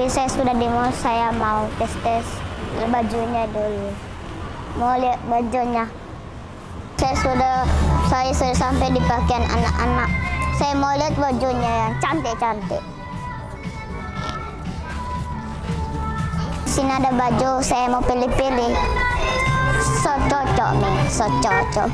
saya sudah di mall, saya mau tes bajunya dulu. Mau lihat bajunya. Saya sudah sampai di pakaian anak-anak. Saya mau lihat bajunya yang cantik-cantik. Sini ada baju, saya mau pilih-pilih. So cocok nih, so cocok.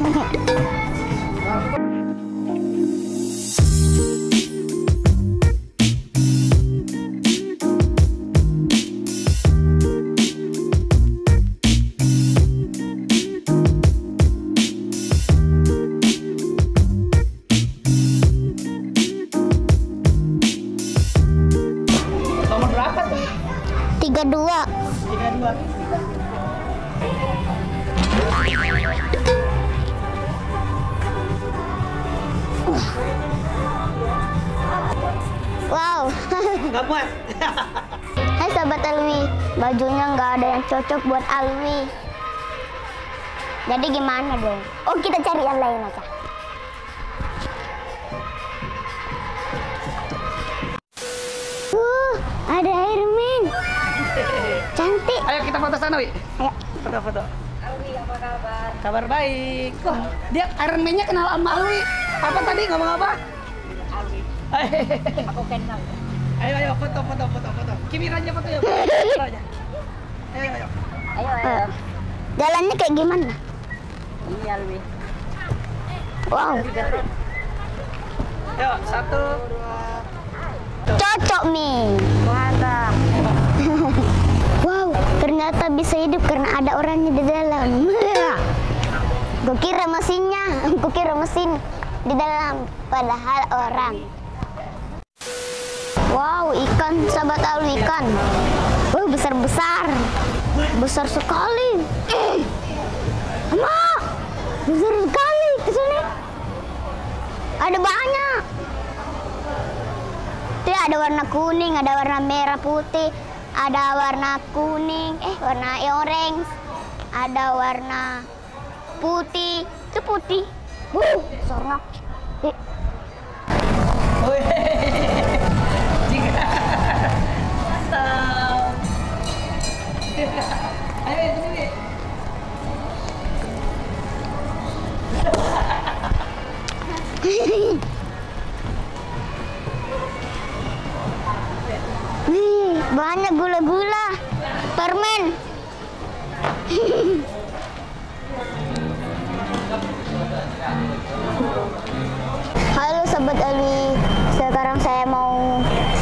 Nomor berapa tuh? 32. 32. Wow. Nggak muat. Hai sahabat Alwi, bajunya nggak ada yang cocok buat Alwi. Jadi gimana dong? Oh, kita cari yang lain aja. Ada Airman. Cantik. Ayo kita foto sana, Wi. Ayo. Foto-foto. Alwi, apa kabar? Kabar baik. Kok dia Iron Man-nya kenal sama Alwi. Apa tadi ngomong apa? Alwi. Aku kenal. Ayo foto. Kimiranya foto ya. Ayo. Ayo. Jalannya kayak gimana? Ini Alwi. Wow. Ayo, 1, 2. Cocok nih. Mantap. Wow, ternyata bisa hidup karena ada orangnya di dalam. Gue kira mesin di dalam, padahal orang. Wow, ikan, sahabat Alwi, ikan. Wow, besar sekali. Emak, besar sekali kesini. Ada banyak. Dia ada warna kuning, ada warna merah putih, ada warna kuning, warna orange, ada warna putih. Itu putih. Sorok. Mantap. Ayo sini. Wih, banyak gula-gula. Permen. Halo Sobat Alwi, sekarang saya mau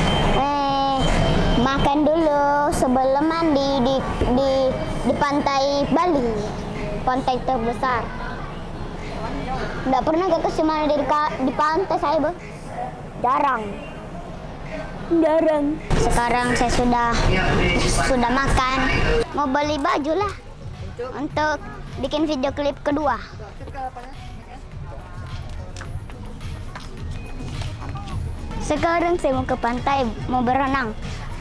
makan dulu sebelum mandi di pantai Bali, pantai terbesar. Nggak pernah ke mana di pantai saya, Bang. Jarang. Sekarang saya sudah makan. Mau beli baju lah untuk bikin video klip kedua. Sekarang saya mau ke pantai, mau berenang.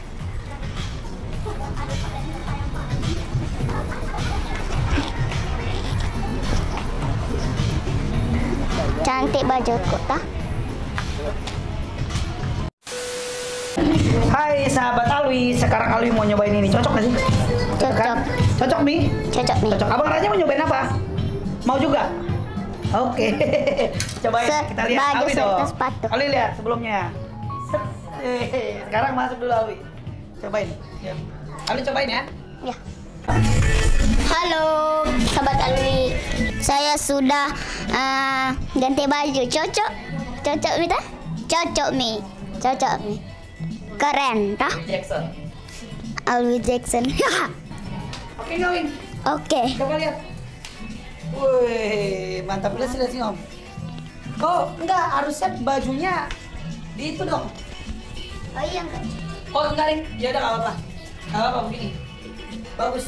Cantik bajuku, tak? Hai sahabat Alwi, sekarang Alwi mau nyobain ini, cocok nggak sih? Cocok. Cocok nih? Cocok nih. Cocok. Abang Raja mau nyobain apa? Mau juga? Oke. Cobain, kita lihat baju Alwi serta dong. sepatu. Alwi lihat sebelumnya. Sekarang masuk dulu Alwi. Cobain. Ya. Alwi cobain ya. Ya. Halo, sahabat Alwi. Saya sudah ganti baju. Cocok Mita? Cocok Mi. Keren, tah? Jackson. Alwi Jackson. Oke, Gawin. Oke. Coba lihat. Wih, mantap. Lihat sih Om. Kok enggak harusnya bajunya di itu dong. Oh iya enggak. Oh enggak, Ring. Ya udah enggak apa-apa. Enggak apa-apa begini. Bagus.